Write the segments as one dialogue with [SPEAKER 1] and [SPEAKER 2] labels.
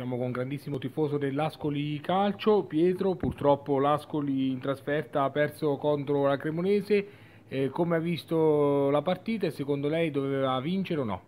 [SPEAKER 1] Siamo con un grandissimo tifoso dell'Ascoli Calcio, Pietro. Purtroppo l'Ascoli in trasferta ha perso contro la Cremonese. Come ha visto la partita e secondo lei doveva vincere o no?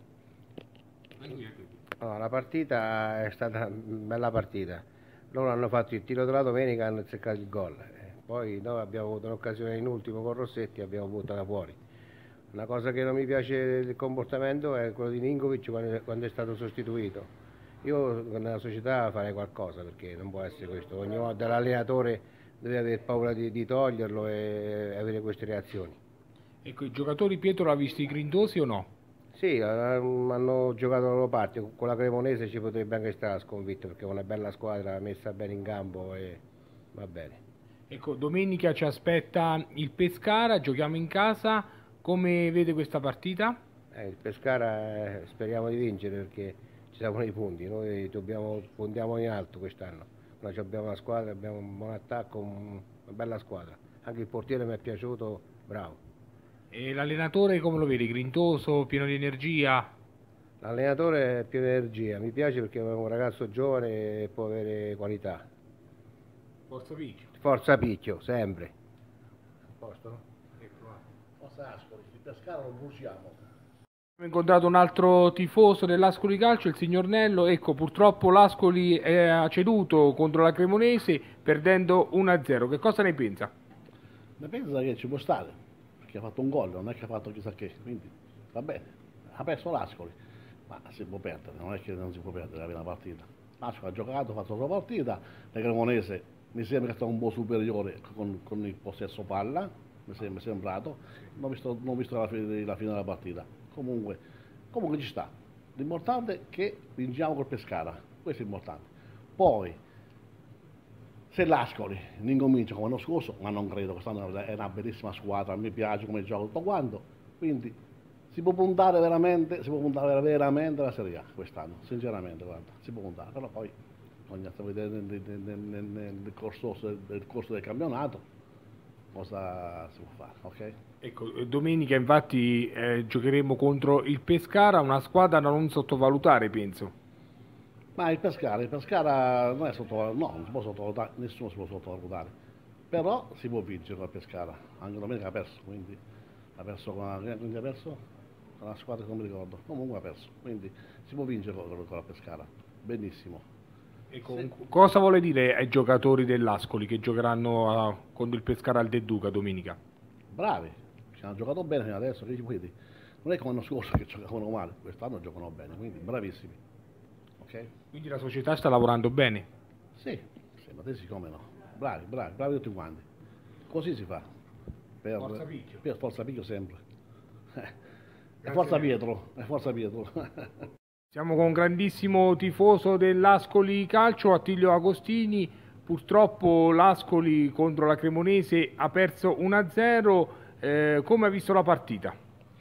[SPEAKER 2] No, la partita è stata una bella partita. Loro hanno fatto il tiro della domenica e hanno azzeccato il gol. Poi noi abbiamo avuto un'occasione in ultimo con Rossetti e abbiamo buttato fuori. Una cosa che non mi piace del comportamento è quello di Ninkovic quando è stato sostituito. Io nella società farei qualcosa perché non può essere questo. Ogni volta l'allenatore deve avere paura di toglierlo e avere queste reazioni.
[SPEAKER 1] Ecco, i giocatori Pietro l'ha visti grintosi o no?
[SPEAKER 2] Sì, hanno giocato la loro parte, con la Cremonese ci potrebbe anche stare la sconfitta perché è una bella squadra messa bene in campo e va bene.
[SPEAKER 1] Ecco, domenica ci aspetta il Pescara, giochiamo in casa. Come vede questa partita?
[SPEAKER 2] Il Pescara speriamo di vincere perché ci servono i punti, noi puntiamo in alto quest'anno. Noi abbiamo una squadra, abbiamo un buon attacco, una bella squadra. Anche il portiere mi è piaciuto, bravo.
[SPEAKER 1] E l'allenatore come lo vedi? Grintoso, pieno di energia?
[SPEAKER 2] L'allenatore è pieno di energia, mi piace perché è un ragazzo giovane e può avere qualità.
[SPEAKER 1] Forza Picchio.
[SPEAKER 2] Forza Picchio, sempre.
[SPEAKER 3] Posto? Ecco, Forza Ascoli, il Pescara lo bruciamo.
[SPEAKER 1] Abbiamo incontrato un altro tifoso dell'Ascoli Calcio, il signor Nello. Ecco, purtroppo l'Ascoli ha ceduto contro la Cremonese perdendo 1-0. Che cosa ne pensa?
[SPEAKER 3] Ne pensa che ci può stare, perché ha fatto un gol, non è che ha fatto chissà che, quindi va bene, ha perso l'Ascoli, ma si può perdere, non è che non si può perdere la partita. L'Ascoli ha giocato, ha fatto la sua partita, la Cremonese mi sembra che è stato un po' superiore con il possesso palla, mi è sembrato, non ho visto la fine della partita. Comunque ci sta. L'importante è che vinciamo col Pescara, questo è importante. Poi, se l'Ascoli non incomincia come l'anno scorso, ma non credo, quest'anno è una bellissima squadra, mi piace come gioca tutto quanto, quindi si può puntare veramente alla Serie A quest'anno, sinceramente, guarda, si può puntare, però poi bisogna vedere nel corso del campionato cosa si può fare, ok?
[SPEAKER 1] Ecco, domenica infatti giocheremo contro il Pescara, una squadra da non sottovalutare, penso.
[SPEAKER 3] Ma il Pescara non è sottovalutato, no, non si può sottovalutare, nessuno si può sottovalutare, però si può vincere con il Pescara, anche domenica ha perso, quindi ha perso quindi ha perso con una squadra che non mi ricordo, comunque ha perso, quindi si può vincere con la Pescara, benissimo.
[SPEAKER 1] Ecco, cosa vuole dire ai giocatori dell'Ascoli che giocheranno contro il Pescara al De Duca domenica?
[SPEAKER 3] Bravi, ci hanno giocato bene fino adesso, che quindi non è come l'anno scorso che giocavano male, quest'anno giocano bene, quindi bravissimi. Okay?
[SPEAKER 1] Quindi la società sta lavorando bene?
[SPEAKER 3] Sì, ma te sì come no. Bravi tutti quanti. Così si fa.
[SPEAKER 1] Forza Picchio.
[SPEAKER 3] Per Forza Picchio sempre. E Forza Pietro,
[SPEAKER 1] Siamo con un grandissimo tifoso dell'Ascoli Calcio, Attilio Agostini. Purtroppo l'Ascoli contro la Cremonese ha perso 1-0. Come ha visto la partita?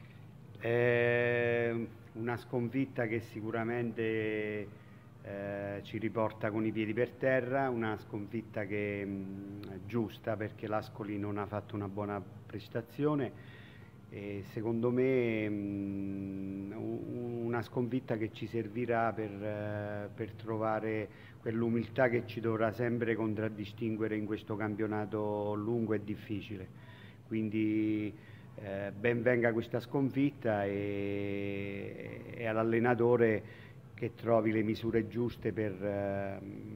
[SPEAKER 4] Una sconfitta che sicuramente ci riporta con i piedi per terra, una sconfitta che è giusta perché l'Ascoli non ha fatto una buona prestazione e secondo me una sconfitta che ci servirà per trovare quell'umiltà che ci dovrà sempre contraddistinguere in questo campionato lungo e difficile. Quindi ben venga questa sconfitta e all'allenatore che trovi le misure giuste per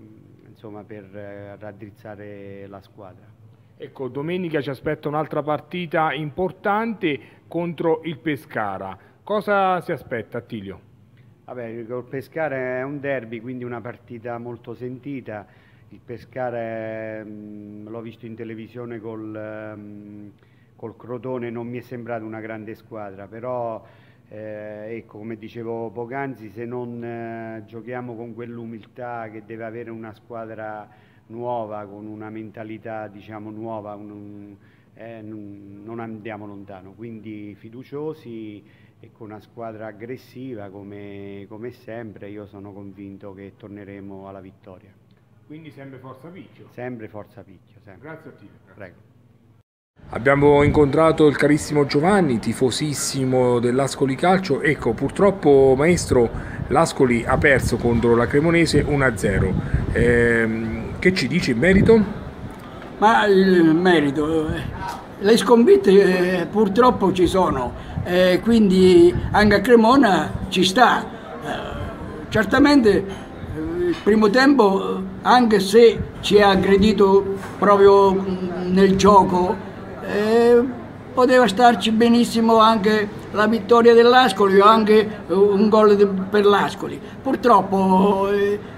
[SPEAKER 4] raddrizzare la squadra.
[SPEAKER 1] Ecco, domenica ci aspetta un'altra partita importante contro il Pescara. Cosa si aspetta, Attilio?
[SPEAKER 4] Vabbè, col Pescara è un derby, quindi una partita molto sentita. Il Pescara l'ho visto in televisione col Crotone, non mi è sembrata una grande squadra, però ecco, come dicevo poc'anzi, se non giochiamo con quell'umiltà che deve avere una squadra nuova, con una mentalità diciamo nuova, non andiamo lontano, quindi fiduciosi e con una squadra aggressiva come sempre. Io sono convinto che torneremo alla vittoria.
[SPEAKER 1] Quindi sempre Forza Picchio?
[SPEAKER 4] Sempre Forza Picchio, sempre.
[SPEAKER 1] Grazie Attilio.
[SPEAKER 4] Prego.
[SPEAKER 1] Abbiamo incontrato il carissimo Giovanni, tifosissimo dell'Ascoli Calcio. Ecco, purtroppo maestro l'Ascoli ha perso contro la Cremonese 1-0. Che ci dici in merito?
[SPEAKER 5] Ma il merito, le sconfitte purtroppo ci sono, quindi anche a Cremona ci sta. Certamente il primo tempo, anche se ci ha aggredito proprio nel gioco, poteva starci benissimo anche la vittoria dell'Ascoli o anche un gol per l'Ascoli. Purtroppo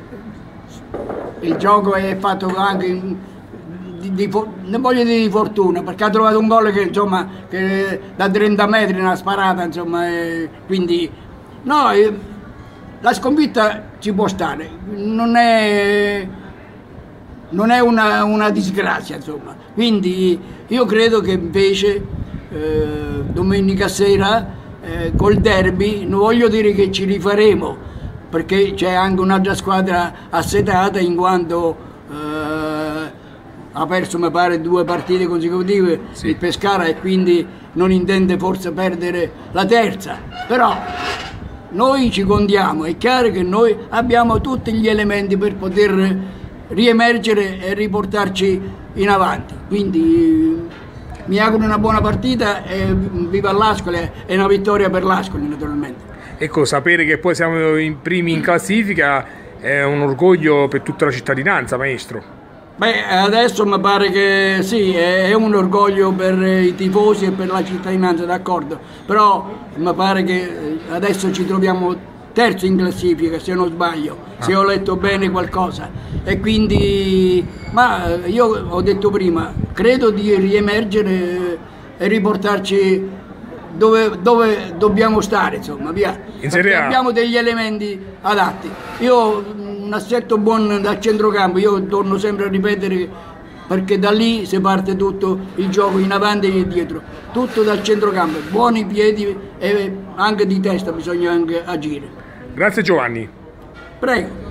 [SPEAKER 5] il gioco è fatto anche non voglio dire di fortuna, perché ha trovato un gol che, insomma, che da 30 metri una sparata, insomma, quindi no, la sconfitta ci può stare, non è una disgrazia, insomma. Quindi io credo che invece domenica sera col derby, non voglio dire che ci rifaremo, perché c'è anche un'altra squadra assetata, in quanto ha perso, mi pare, 2 partite consecutive, sì, il Pescara, e quindi non intende forse perdere la terza. Però noi ci contiamo, è chiaro che noi abbiamo tutti gli elementi per poter riemergere e riportarci in avanti. Quindi mi auguro una buona partita e viva l'Ascoli, e una vittoria per l'Ascoli naturalmente.
[SPEAKER 1] Ecco, sapere che poi siamo in primi in classifica è un orgoglio per tutta la cittadinanza, maestro.
[SPEAKER 5] Beh, adesso mi pare che sì, è un orgoglio per i tifosi e per la cittadinanza, d'accordo, però mi pare che adesso ci troviamo terzo in classifica, se non sbaglio, se ho letto bene qualcosa, e quindi, ma io ho detto prima, credo di riemergere e riportarci dove dobbiamo stare, insomma, via.
[SPEAKER 1] In Serie A
[SPEAKER 5] abbiamo degli elementi adatti. Io un assetto buono dal centrocampo, io torno sempre a ripetere, perché da lì si parte tutto il gioco, in avanti e dietro, tutto dal centrocampo, buoni piedi e anche di testa bisogna anche agire.
[SPEAKER 1] Grazie Giovanni.
[SPEAKER 5] Prego.